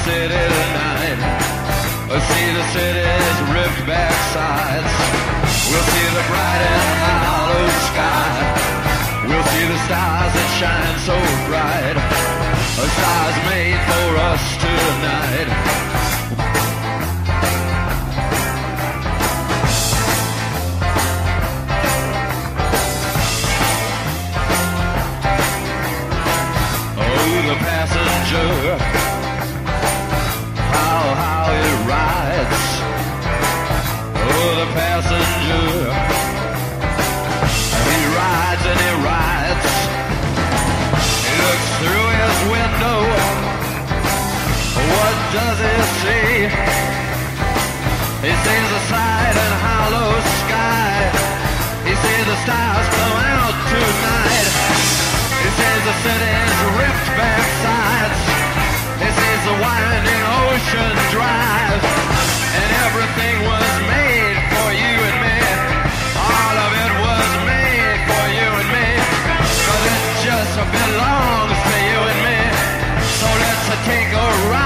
city tonight. We'll see the city's ripped back sides. We'll see the bright and hollow sky. We'll see the stars that shine so bright. Stars made for us tonight. The passenger, how it rides. Oh, the passenger, he rides and he rides. He looks through his window. What does he see? He sees the side and hollow sky. He sees the stars come out tonight. He sees the city's ripped back sides. He sees the winding ocean drive. And everything was made for you and me. All of it was made for you and me. But it just belongs to you and me. So let's take a ride.